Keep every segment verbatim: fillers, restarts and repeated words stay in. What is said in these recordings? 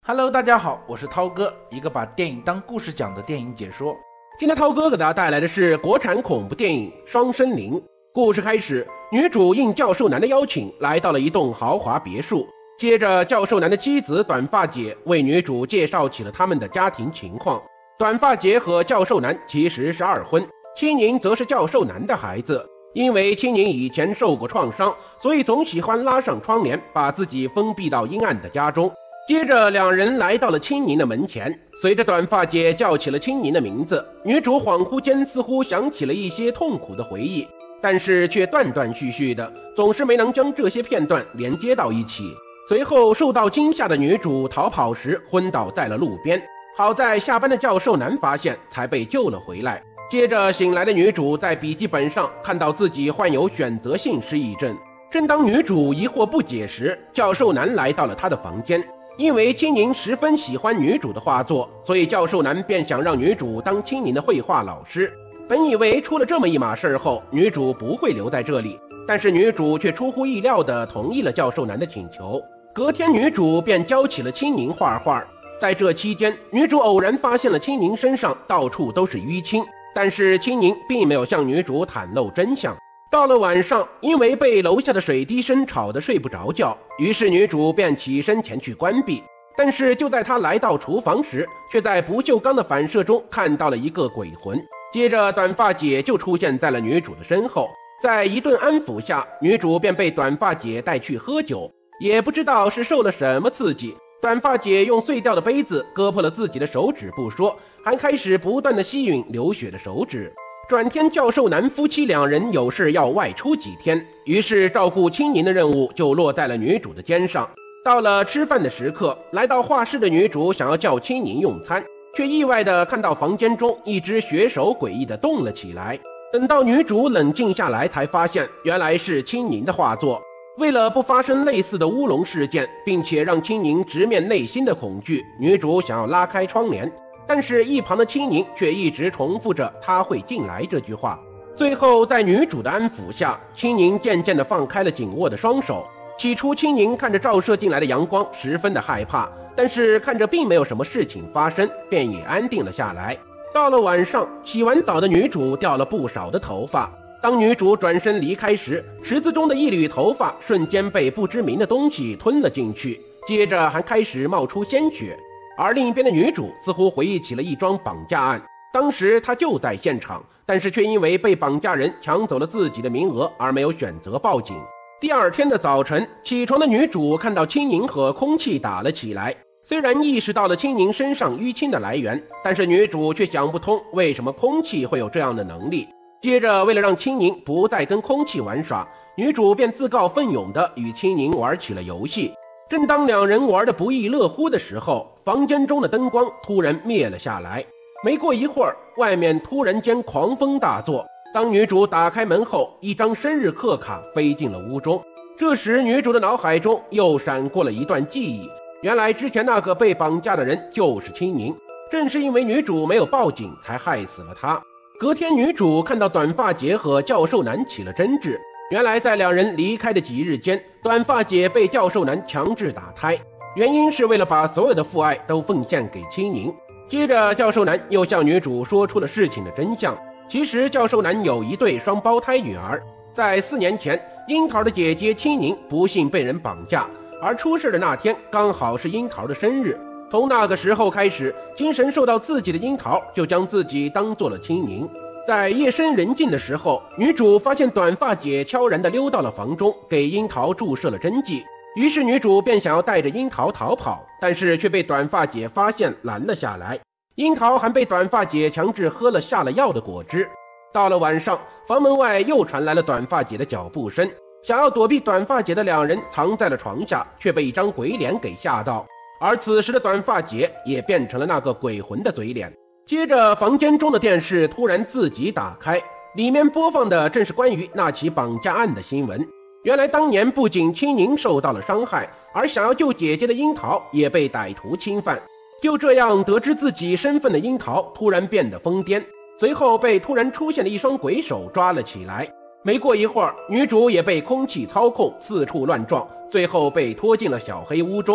Hello， 大家好，我是涛哥，一个把电影当故事讲的电影解说。 今天涛哥给大家带来的是国产恐怖电影《双生灵》。故事开始，女主应教授男的邀请，来到了一栋豪华别墅。接着，教授男的妻子短发姐为女主介绍起了他们的家庭情况。短发姐和教授男其实是二婚，青宁则是教授男的孩子。因为青宁以前受过创伤，所以总喜欢拉上窗帘，把自己封闭到阴暗的家中。接着两人来到了青宁的门前，随着短发姐叫起了青宁的名字，女主恍惚间似乎想起了一些痛苦的回忆，但是却断断续续的，总是没能将这些片段连接到一起。随后受到惊吓的女主逃跑时昏倒在了路边，好在下班的教授男发现，才被救了回来。接着醒来的女主在笔记本上看到自己患有选择性失忆症。正当女主疑惑不解时，教授男来到了她的房间。因为青宁十分喜欢女主的画作，所以教授男便想让女主当青宁的绘画老师。本以为出了这么一码事后，女主不会留在这里，但是女主却出乎意料地同意了教授男的请求。隔天女主便教起了青宁画画。在这期间，女主偶然发现了青宁身上到处都是淤青，但是青宁并没有向女主袒露真相。到了晚上，因为被楼下的水滴声吵得睡不着觉，于是女主便起身前去关闭。但是就在她来到厨房时，却在不锈钢的反射中看到了一个鬼魂。接着短发姐就出现在了女主的身后，在一顿安抚下，女主便被短发姐带去喝酒。也不知道是受了什么刺激，短发姐用碎掉的杯子割破了自己的手指不说，还开始不断的吸吮流血的手指。转天教授男夫妻两人有事要外出几天，于是照顾青宁的任务就落在了女主的肩上。到了吃饭的时刻，来到画室的女主想要叫青宁用餐，却意外地看到房间中一只血手诡异地动了起来。等到女主冷静下来，才发现原来是青宁的画作。为了不发生类似的乌龙事件，并且让青宁直面内心的恐惧，女主想要拉开窗帘，但是一旁的青宁却一直重复着他会进来这句话。最后在女主的安抚下，青宁渐渐地放开了紧握的双手。起初青宁看着照射进来的阳光十分的害怕，但是看着并没有什么事情发生，便也安定了下来。到了晚上，洗完澡的女主掉了不少的头发。当女主转身离开时，池子中的一缕头发瞬间被不知名的东西吞了进去，接着还开始冒出鲜血。而另一边的女主似乎回忆起了一桩绑架案，当时她就在现场，但是却因为被绑架人抢走了自己的名额而没有选择报警。第二天的早晨，起床的女主看到青宁和空气打了起来。虽然意识到了青宁身上淤青的来源，但是女主却想不通为什么空气会有这样的能力。接着为了让青宁不再跟空气玩耍，女主便自告奋勇地与青宁玩起了游戏。正当两人玩得不亦乐乎的时候，房间中的灯光突然灭了下来。没过一会儿，外面突然间狂风大作。当女主打开门后，一张生日贺卡飞进了屋中。这时女主的脑海中又闪过了一段记忆，原来之前那个被绑架的人就是青宁，正是因为女主没有报警才害死了她。隔天女主看到短发姐和教授男起了争执，原来在两人离开的几日间，短发姐被教授男强制打胎，原因是为了把所有的父爱都奉献给青宁。接着教授男又向女主说出了事情的真相，其实教授男有一对双胞胎女儿，在四年前樱桃的姐姐青宁不幸被人绑架，而出事的那天刚好是樱桃的生日。从那个时候开始，精神受到刺激的樱桃就将自己当做了青宁。在夜深人静的时候，女主发现短发姐悄然地溜到了房中，给樱桃注射了针剂。于是女主便想要带着樱桃逃跑，但是却被短发姐发现拦了下来。樱桃还被短发姐强制喝了下了药的果汁。到了晚上，房门外又传来了短发姐的脚步声，想要躲避短发姐的两人藏在了床下，却被一张鬼脸给吓到。而此时的短发姐也变成了那个鬼魂的嘴脸。接着房间中的电视突然自己打开，里面播放的正是关于那起绑架案的新闻。原来当年不仅青宁受到了伤害，而想要救姐姐的樱桃也被歹徒侵犯。就这样得知自己身份的樱桃突然变得疯癫，随后被突然出现的一双鬼手抓了起来。没过一会儿，女主也被空气操控，四处乱撞，最后被拖进了小黑屋中。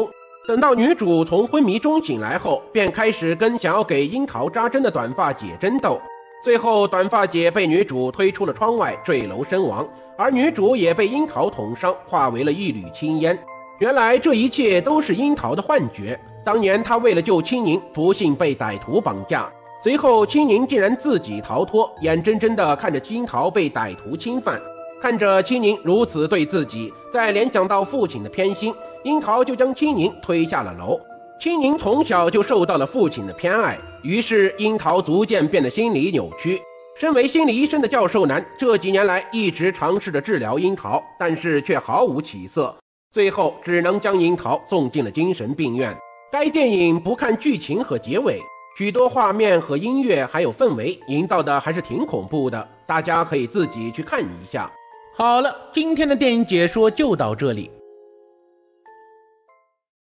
等到女主从昏迷中醒来后，便开始跟想要给樱桃扎针的短发姐争斗。最后短发姐被女主推出了窗外，坠楼身亡，而女主也被樱桃捅伤，化为了一缕青烟。原来这一切都是樱桃的幻觉。当年她为了救青柠，不幸被歹徒绑架，随后青柠竟然自己逃脱，眼睁睁地看着樱桃被歹徒侵犯。看着青柠如此对自己，再联想到父亲的偏心，樱桃就将青柠推下了楼。青柠从小就受到了父亲的偏爱，于是樱桃逐渐变得心理扭曲。身为心理医生的教授男这几年来一直尝试着治疗樱桃，但是却毫无起色，最后只能将樱桃送进了精神病院。该电影不看剧情和结尾，许多画面和音乐还有氛围营造的还是挺恐怖的，大家可以自己去看一下。 好了，今天的电影解说就到这里。